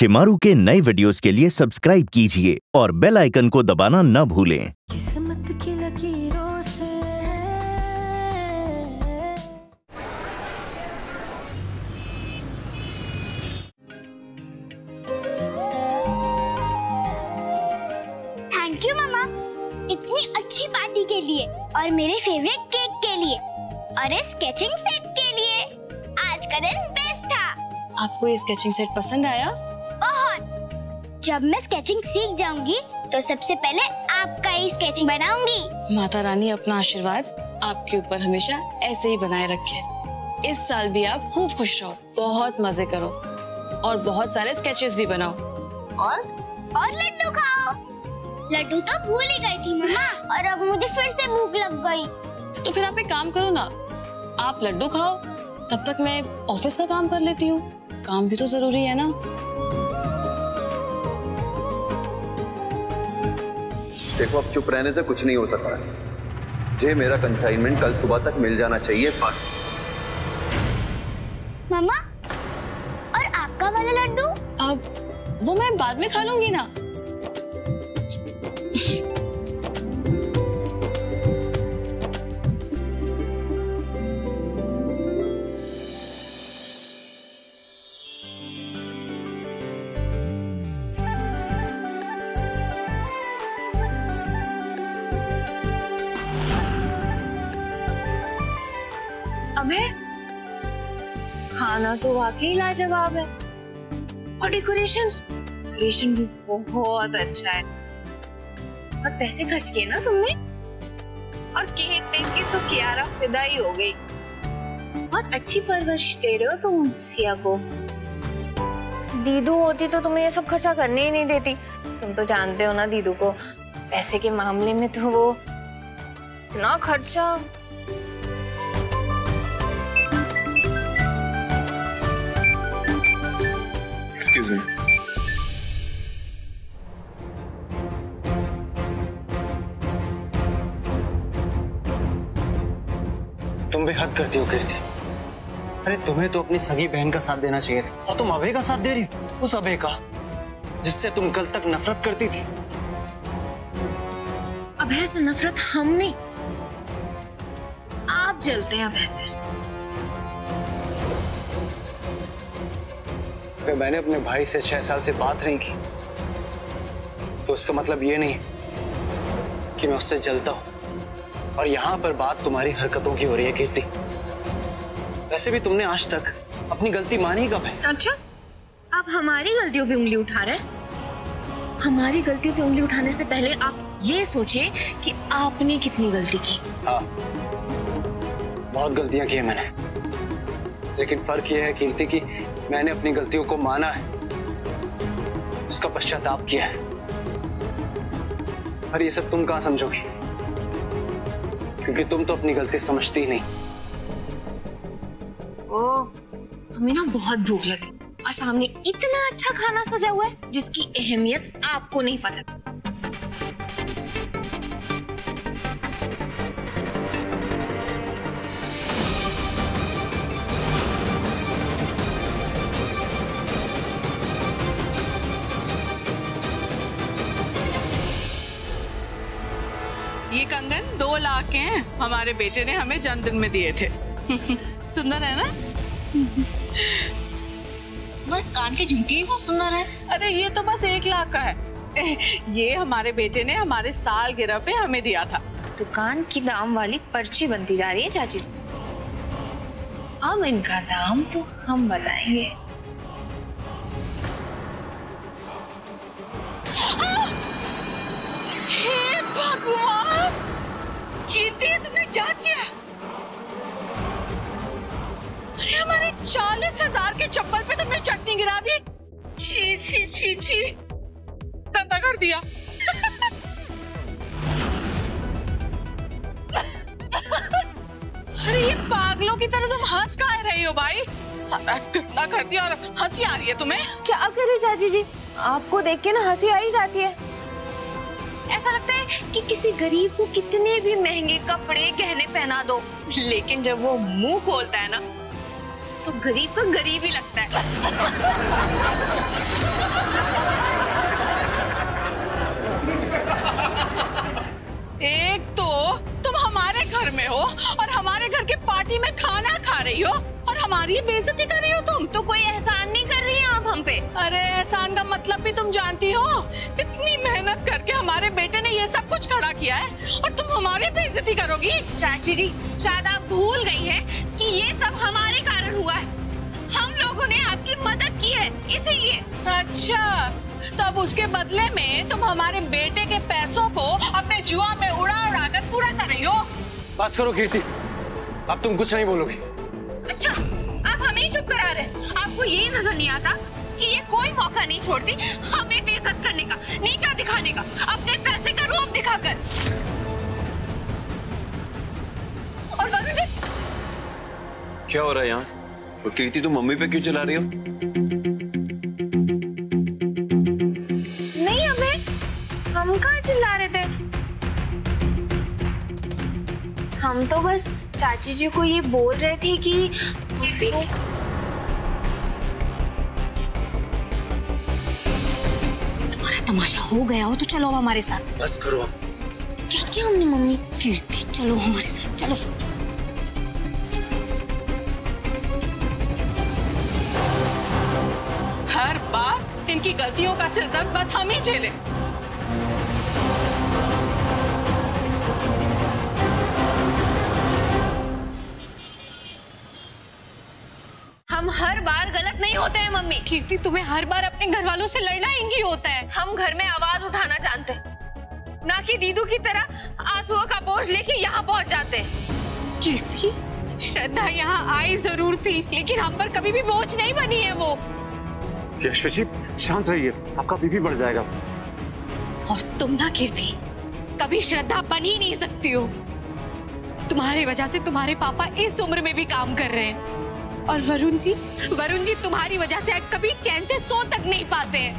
शिमारू के नए वीडियोस के लिए सब्सक्राइब कीजिए और बेल आइकन को दबाना न भूलें। किस्मत की लकीरों से थैंक यू मामा, इतनी अच्छी पार्टी के लिए और मेरे फेवरेट केक के लिए और इस स्केचिंग सेट के लिए। आज का दिन बेस्ट था। आपको ये स्केचिंग सेट पसंद आया? बहुत। जब मैं स्केचिंग सीख जाऊंगी तो सबसे पहले आपका ही स्केचिंग बनाऊंगी। माता रानी अपना आशीर्वाद आपके ऊपर हमेशा ऐसे ही बनाए रखे। इस साल भी आप खूब खुश रहो, बहुत मजे करो और बहुत सारे स्केचेस भी बनाओ और लड्डू खाओ। लड्डू तो भूल ही गई थी मम्मा, और अब मुझे फिर से भूख लग गई। तो फिर आप एक काम करो ना, आप लड्डू खाओ, तब तक मैं ऑफिस का काम कर लेती हूँ। काम भी तो जरूरी है ना। देखो, अब चुप रहने से कुछ नहीं हो सकता है। मुझे मेरा कंसाइनमेंट कल सुबह तक मिल जाना चाहिए, बस। मम्मा, और आपका वाला लड्डू? अब वो मैं बाद में खा लूंगी ना। अबे, खाना तो वाकई लाजवाब है और डेकोरेशन भी बहुत अच्छा है। बहुत पैसे खर्च किए ना तुमने, और केक देख के तो कियारा फिदा ही हो गई। बहुत अच्छी परवरिश दे रहे हो तुम सिया को। दीदू होती तो तुम्हें ये सब खर्चा करने ही नहीं देती। तुम तो जानते हो ना दीदू को, पैसे के मामले में तो वो इतना खर्चा। Excuse me. तुम भी हद करती हो कीर्ति। अरे तुम्हें तो अपनी सगी बहन का साथ देना चाहिए था, और तुम अभय का साथ दे रही हो। उस अभय का जिससे तुम कल तक नफरत करती थी। अभय से नफरत हम नहीं, आप जलते हैं अभय से। अगर मैंने अपने भाई से 6 साल से बात नहीं की तो इसका मतलब ये नहीं कि मैं उससे जलता हूं। और यहाँ पर बात तुम्हारी हरकतों की हो रही है कीर्ति। वैसे भी तुमने आज तक अपनी गलती मानी कब है? अच्छा, आप हमारी गलतियों पे उंगली उठा रहे हैं? हमारी गलतियों पे उंगली उठाने से पहले आप ये सोचिए कि आपने कितनी गलती की। हाँ, बहुत गलतियां की है मैंने, लेकिन फर्क ये है कीर्ति कि मैंने अपनी गलतियों को माना है, उसका पश्चाताप किया है। पर ये सब तुम कहाँ समझोगी, क्योंकि तुम तो अपनी गलती समझती ही नहीं। हमें ना बहुत भूख लगी और सामने इतना अच्छा खाना सजा हुआ है जिसकी अहमियत आपको नहीं पता। ये कंगन 2 लाख के हैं, हमारे बेटे ने हमें जन्मदिन में दिए थे। सुंदर है ना? कान के झुमके ही बहुत सुंदर है। अरे ये तो बस 1 लाख का है। ये हमारे बेटे ने हमारे सालगिरह पे हमें दिया था। दुकान की दाम वाली पर्ची बनती जा रही है चाची जी। अब इनका दाम तो हम बताएंगे। हे भगवान! कीर्ति, तुमने क्या किया? अरे हमारे 40,000 के चप्पल पे तुमने चटनी गिरा दी। छी छी छी छी, गंदा कर दिया। अरे ये पागलों की तरह तुम हंस काहे रही हो भाई? सारा गंदा कर दिया और हंसी आ रही है तुम्हें? क्या करे चाची जी, आपको देख के ना हंसी आ ही जाती है। ऐसा लगता है कि किसी गरीब को कितने भी महंगे कपड़े गहने पहना दो, लेकिन जब वो मुंह खोलता है ना तो गरीब का गरीब ही लगता है। रही हो और हमारी बेइज्जती कर रही हो तुम। तो कोई एहसान नहीं कर रही हैं आप हम पे। अरे एहसान का मतलब भी तुम जानती हो। इतनी मेहनत करके हमारे बेटे ने ये सब कुछ खड़ा किया है और तुम हमारी बेइज्जती करोगी। चाची जी, शायद आप भूल गई हैं कि ये सब हमारे कारण हुआ है। हम लोगों ने आपकी मदद की है इसीलिए। अच्छा, तो अब उसके बदले में तुम हमारे बेटे के पैसों को अपने जुआ में उड़ा कर पूरा कर रही हो। बस करो कीर्ति, अब तुम कुछ नहीं बोलोगे। अच्छा, आप हमें ही चुप करा रहे हैं। आपको ये नजर नहीं आता कि ये कोई मौका नहीं छोड़ती हमें बेइज्जत करने का, नीचा दिखाने का, अपने पैसे का रूप दिखाकर। और वरुण जी, क्या हो रहा है यहाँ? और कीर्ति, तुम मम्मी पे क्यों चिल्ला रही हो? नहीं अबे, हम कहाँ चिल्ला रहे थे। हम तो बस चाची जी को ये बोल रहे थे कि कीर्ति, तुम्हारा तमाशा हो गया हो तो चलो अब हमारे साथ। बस करो अब। क्या किया हमने मम्मी? कीर्ति चलो हमारे साथ, चलो। हर बार इनकी गलतियों का सिरदर्द बस हम ही झेले। हम हर बार गलत नहीं होते हैं मम्मी। कीर्ति, तुम्हें हर बार अपने घर वालों से लड़ना ही होता है। हम घर में आवाज उठाना जानते हैं, ना कि दीदू की तरह आंसुओं का बोझ लेके यहाँ पहुँच जाते हैं। कीर्ति, श्रद्धा यहाँ आई जरूर थी, लेकिन हम पर कभी भी बोझ नहीं बनी है वो। यशवी जी, शांत रहिए, आपका बीपी बढ़ जाएगा। और तुम ना कीर्ति, कभी श्रद्धा बन ही नहीं सकती हो। तुम्हारी वजह से तुम्हारे पापा इस उम्र में भी काम कर रहे हैं। और वरुण जी तुम्हारी वजह से कभी चैन से सो तक नहीं पाते हैं।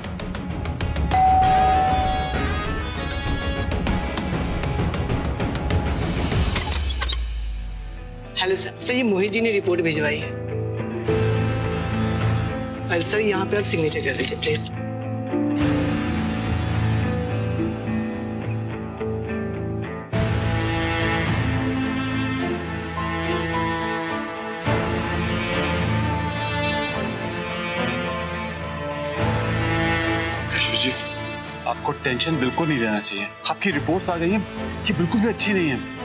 हेलो सर, ये मोहित जी ने रिपोर्ट भिजवाई है। सर यहाँ पे आप सिग्नेचर कर दीजिए प्लीज। यशवी जी, आपको टेंशन बिल्कुल नहीं लेना चाहिए। आपकी रिपोर्ट्स आ गई हैं, ये बिल्कुल भी अच्छी नहीं है।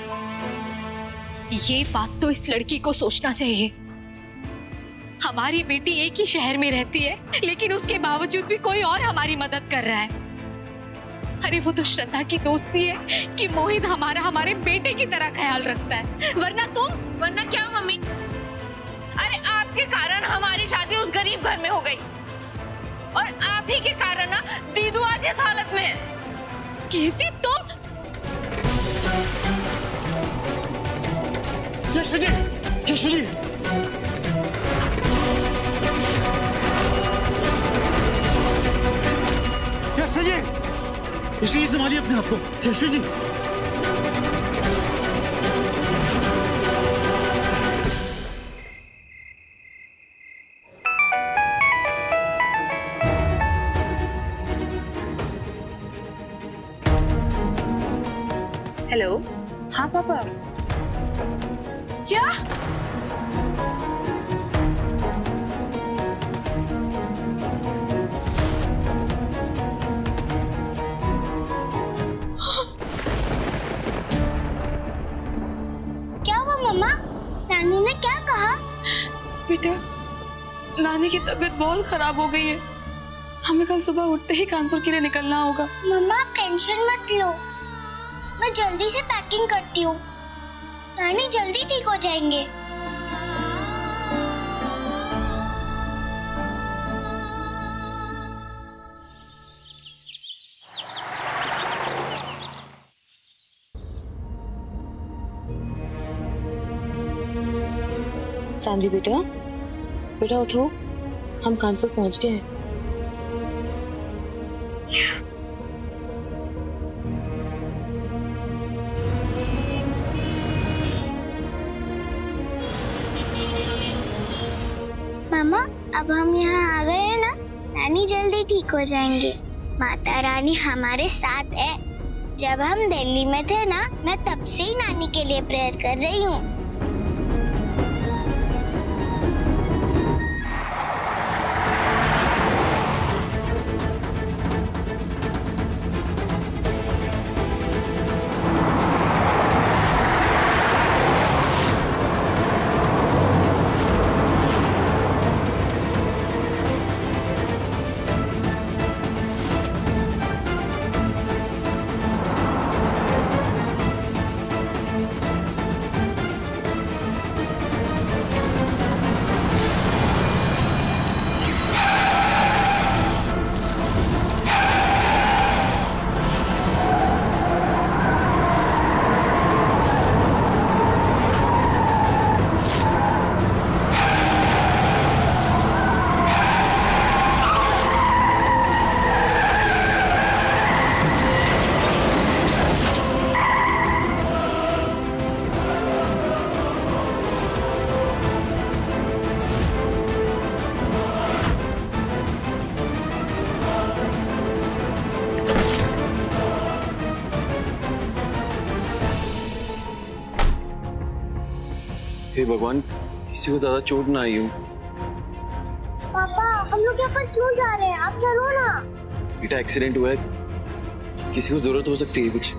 ये बात तो इस लड़की को सोचना चाहिए। हमारी बेटी एक ही शहर में रहती है, लेकिन उसके बावजूद भी कोई और हमारी मदद कर रहा है। अरे वो तो श्रद्धा की दोस्ती है कि मोहित हमारे बेटे की तरह ख्याल रखता है। वरना क्या मम्मी? अरे आपके कारण हमारी शादी उस गरीब घर में हो गई, और आप ही के कारण ना दीदू आज इस हालत में है। कीर्ति, तुम यशवी जी, यशवी जी, यशवी जी, यशवी जी संभालिए अपने आप को। यशवी जी, हेलो। हाँ पापा। क्या? क्या हुआ मम्मा? नानू ने क्या कहा? बेटा, नानी की तबीयत बहुत खराब हो गई है। हमें कल सुबह उठते ही कानपुर के लिए निकलना होगा। मम्मा आप टेंशन मत लो, मैं जल्दी से पैकिंग करती हूँ। नानी जल्दी ठीक हो जाएंगे। सांवली बेटा उठो, हम कानपुर पहुंच गए हैं। मामा अब हम यहाँ आ गए हैं ना, नानी जल्दी ठीक हो जाएंगे। माता रानी हमारे साथ है। जब हम दिल्ली में थे ना, मैं तब से ही नानी के लिए प्रेयर कर रही हूँ। भगवान किसी को ज्यादा चोट ना आई हो। पापा हम लोग यहाँ पर क्यों जा रहे हैं? आप चलो ना। बेटा एक्सीडेंट हुआ है, किसी को जरूरत हो सकती है कुछ।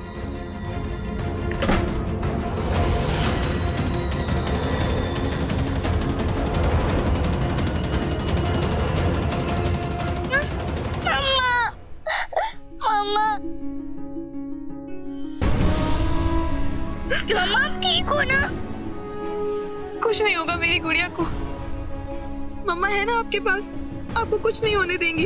मम्मा आप ठीक हो ना? कुछ नहीं होगा मेरी गुड़िया को। मम्मा है ना आपके पास, आपको कुछ नहीं होने देंगी।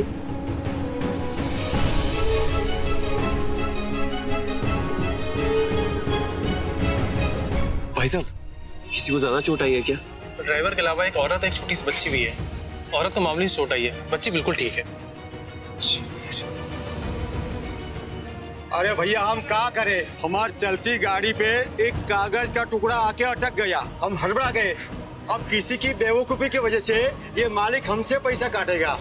भाई साहब किसी को ज्यादा चोट आई है क्या? ड्राइवर के अलावा एक औरत एक छोटी सी बच्ची भी है। औरत को मामूली चोट आई है, बच्ची बिल्कुल ठीक है। अरे भैया हम क्या करें, हमारी चलती गाड़ी पे एक कागज का टुकड़ा आके अटक गया, हम हड़बड़ा गए। अब किसी की बेवकूफी की वजह से ये मालिक हमसे पैसा काटेगा।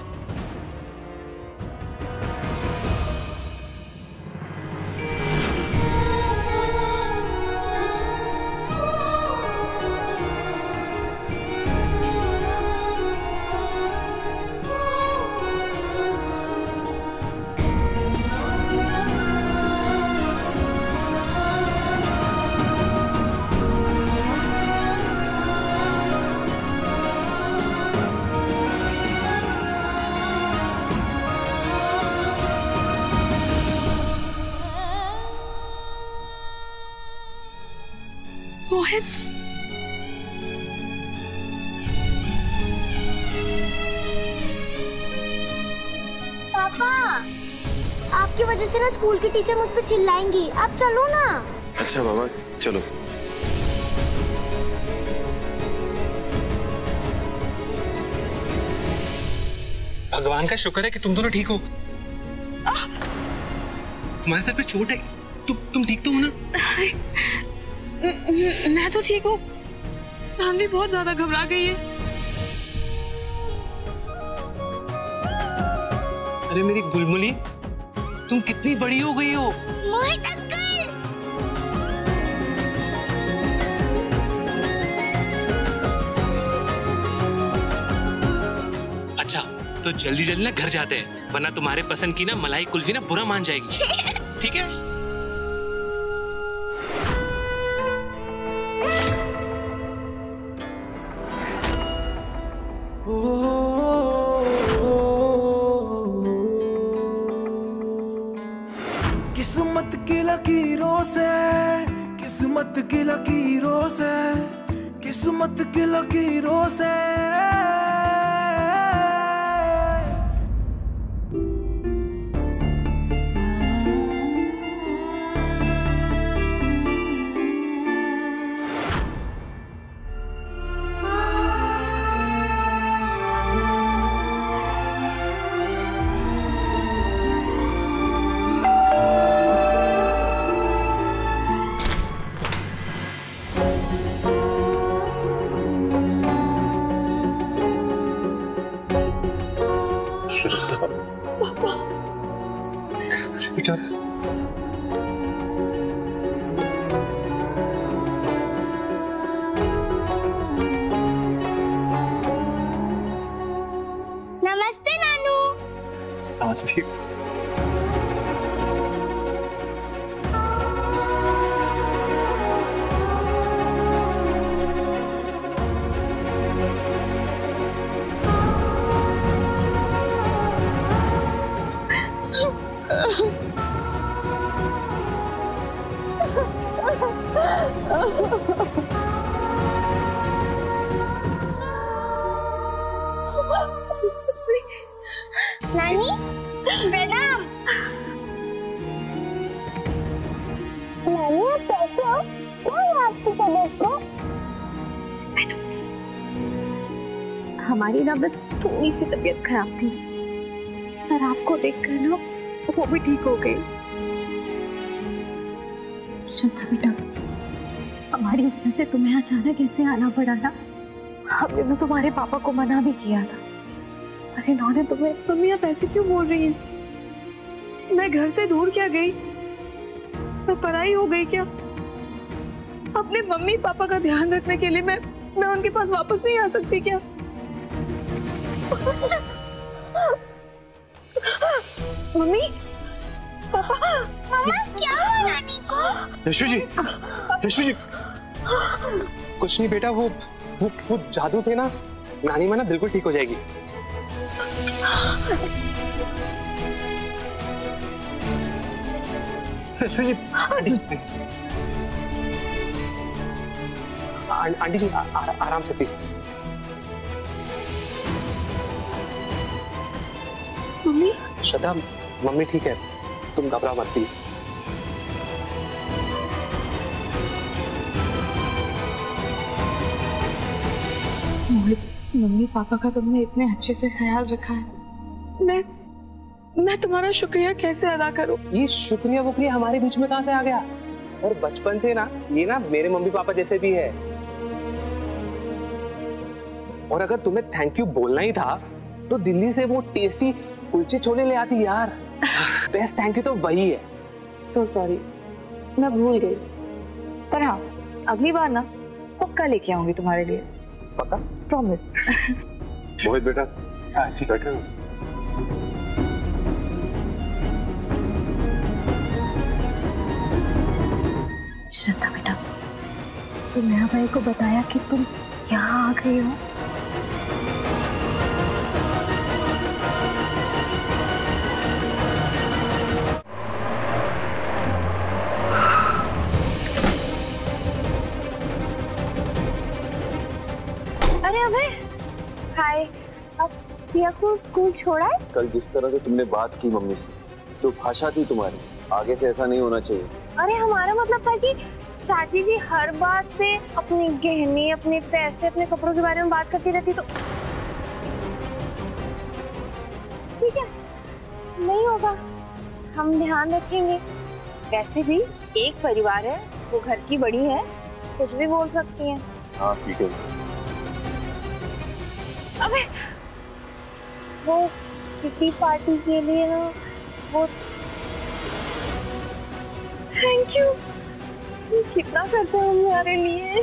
मोहित, पापा आपकी वजह से ना स्कूल की टीचर मुझ पे चिल्लाएंगी, आप चलो ना। अच्छा बाबा चलो। भगवान का शुक्र है कि तुम दोनों ठीक हो। तुम्हारे सर पे चोट है, तुम ठीक तो हो ना? मैं तो ठीक हूँ, सानवी बहुत ज्यादा घबरा गई है। अरे मेरी गुलमुली, तुम कितनी बड़ी हो गई हो। मोहित अंकल। अच्छा तो जल्दी जल्दी ना घर जाते हैं, वरना तुम्हारे पसंद की ना मलाई कुल्फी ना बुरा मान जाएगी। ठीक है? किस्मत की लकीरों से, किस्मत की लकीरों से, किस्मत की लकीरों से नमस्ते नानू। साथी नानी प्रणाम। नानी आप कैसे हो? क्या है आपकी तबीयत को? हमारी ना बस थोड़ी सी तबीयत खराब थी, पर आपको देखकर ना वो भी ठीक हो गई। श्रद्धा बेटा, हमारी वजह से तुम्हें अचानक ऐसे आना पड़ा ना। हमने तो तुम्हारे पापा को मना भी किया था, अरे इन्होंने तुम्हें। मम्मी आप ऐसे क्यों बोल रही हैं? मैं घर से दूर क्या गई? मैं पराई हो गई क्या? अपने मम्मी पापा का ध्यान रखने के लिए मैं मैं उनके पास वापस नहीं आ सकती क्या? मम्मी, मम्मा क्या हुआ नानी को? रश्मि जी, रश्मि जी, कुछ नहीं बेटा, वो जादू से ना नानी माँ ना बिल्कुल ठीक हो जाएगी। रश्मि जी, आंटी जी आराम से प्लीज। मम्मी, श्रद्धा, मम्मी ठीक है, तुम घबराओ मत प्लीज। मोहित, मम्मी पापा का तुमने इतने अच्छे से ख्याल रखा है, मैं तुम्हारा शुक्रिया कैसे अदा करूं? ये शुक्रिया वुक्रिया हमारे बीच में कहां से आ गया? और बचपन से ना ये ना मेरे मम्मी पापा जैसे भी है। और अगर तुम्हें थैंक यू बोलना ही था तो दिल्ली से वो टेस्टी कुलचे छोले ले आती यार। बेस्ट थैंक यू तो वही है। सो सॉरी, मैं भूल गई। पर हाँ, अगली बार ना पक्का लेके आऊंगी तुम्हारे लिए। पक्का? प्रॉमिस। मोहित बेटा, जी बैठे हो। श्रद्धा बेटा, तो मेरा भाई को बताया कि तुम यहाँ आ गई हो? अरे अबे, हाय। अब सिया को स्कूल छोड़ा है? कल जिस तरह से तुमने बात की मम्मी से, जो भाषा थी तुम्हारी, आगे से ऐसा नहीं होना चाहिए। अरे हमारा मतलब था कि चाची जी हर बात पे अपनी गहने, अपने पैसे, अपने कपड़ों के बारे में बात करती रहती, तो ठीक है, नहीं होगा, हम ध्यान रखेंगे। वैसे भी एक परिवार है, वो घर की बड़ी है, कुछ भी बोल सकती है। हाँ ठीक है। अबे वो किटी पार्टी के लिए ना, वो थैंक यू, कितना करते हो हमारे लिए।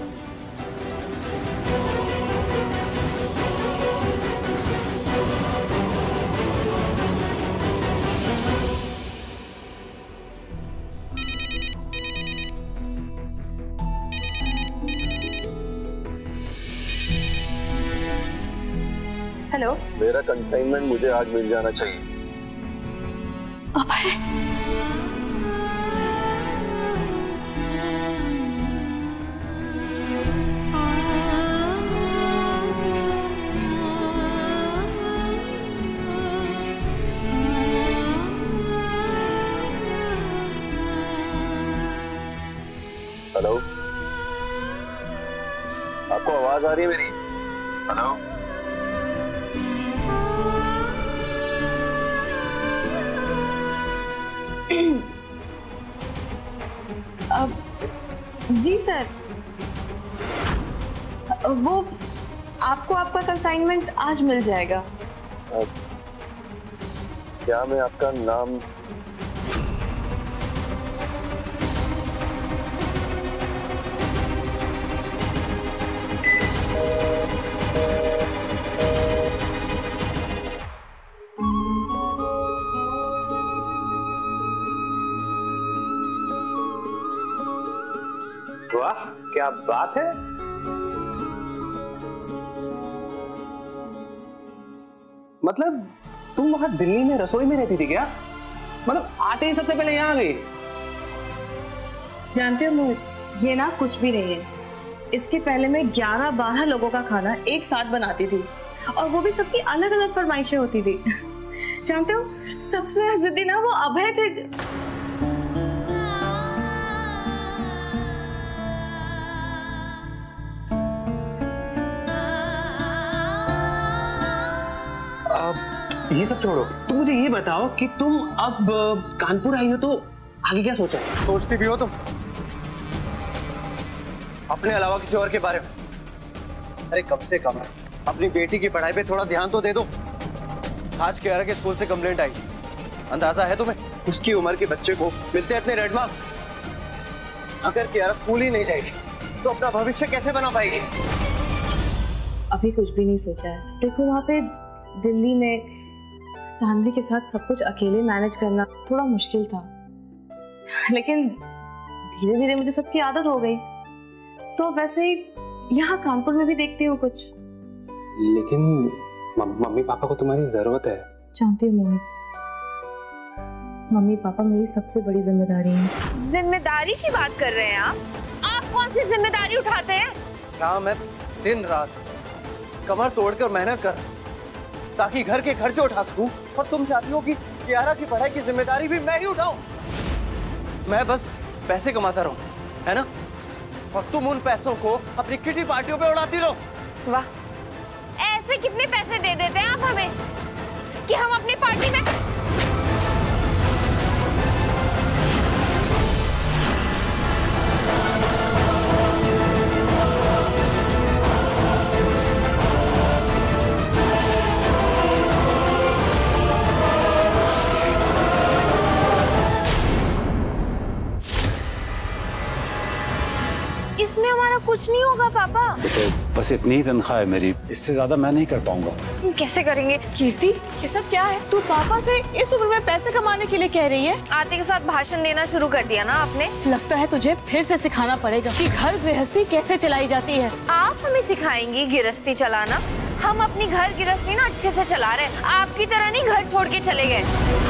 हेलो, मेरा कंसाइनमेंट मुझे आज मिल जाना चाहिए। अभय, हेलो, आपको आवाज आ रही है मेरी? हेलो, जी सर, वो आपको आपका कंसाइनमेंट आज मिल जाएगा। क्या मैं आपका नाम? वाह, क्या बात है। मतलब तुम वहां दिल्ली में रसोई में रहती थी क्या? मतलब आते ही सबसे पहले यहाँ आ गई? जानते हो मोहित, ये ना कुछ भी नहीं है। इसके पहले मैं 11-12 लोगों का खाना एक साथ बनाती थी, और वो भी सबकी अलग अलग फरमाइशें होती थी। जानते हो, सबसे जिद्दी ना वो अभय थे। ये सब छोड़ो, तुम मुझे ये बताओ कि तुम अब कानपुर आई हो तो आगे क्या सोचा है? सोचती भी हो तुम अपने अलावा किसी और के बारे में? अरे कम से कम अपनी बेटी की पढ़ाई पे थोड़ा ध्यान तो दे दो। आज कियारा के स्कूल से कंप्लेंट आई, अंदाजा है तुम्हें? उसकी उम्र के बच्चे को मिलते इतने रेड मार्क्स। अगर कियारा स्कूल ही नहीं जाएगी तो अपना भविष्य कैसे बना पाएगी? अभी कुछ भी नहीं सोचा है। देखो वहाँ पे दिल्ली में सानवी के साथ सब कुछ अकेले मैनेज करना थोड़ा मुश्किल था, लेकिन धीरे धीरे मुझे सबकी आदत हो गई। तो वैसे ही यहाँ कानपुर में भी देखती हूँ कुछ। लेकिन मम्मी पापा को तुम्हारी जरूरत है। जानती हूँ मोहित, मम्मी पापा मेरी सबसे बड़ी जिम्मेदारी है। जिम्मेदारी की बात कर रहे हैं आप कौन सी जिम्मेदारी उठाते हैं? क्या मैं दिन रात कमर तोड़कर मेहनत कर ताकि घर के खर्चे उठा सकूं, और तुम चाहती हो कि कियारा की पढ़ाई की जिम्मेदारी भी मैं ही उठाऊं। मैं बस पैसे कमाता रहूं, है ना, और तुम उन पैसों को अपनी किटी पार्टियों पे उड़ाती रहो। वाह, ऐसे कितने पैसे दे देते हैं आप हमें कि हम अपनी पार्टी में इसमें हमारा कुछ नहीं होगा पापा। तो बस इतनी ही तनख्वाह है मेरी, इससे ज्यादा मैं नहीं कर पाऊंगा। कैसे करेंगे? कीर्ति, ये सब क्या है? तू पापा से इस उम्र में पैसे कमाने के लिए कह रही है? आते के साथ भाषण देना शुरू कर दिया ना आपने। लगता है तुझे फिर से सिखाना पड़ेगा कि घर गृहस्थी कैसे चलाई जाती है। आप हमें सिखाएंगी गृहस्थी चलाना? हम अपनी घर गृहस्थी ना अच्छे से चला रहे हैं, आपकी तरह नहीं घर छोड़ के चले गए।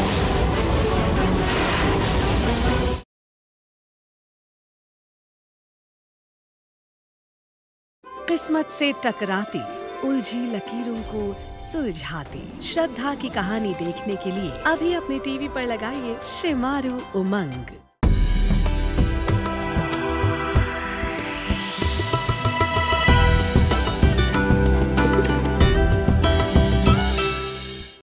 किस्मत से टकराती उलझी लकीरों को सुलझाती श्रद्धा की कहानी देखने के लिए अभी अपने टीवी पर लगाइए शिमारू उमंग।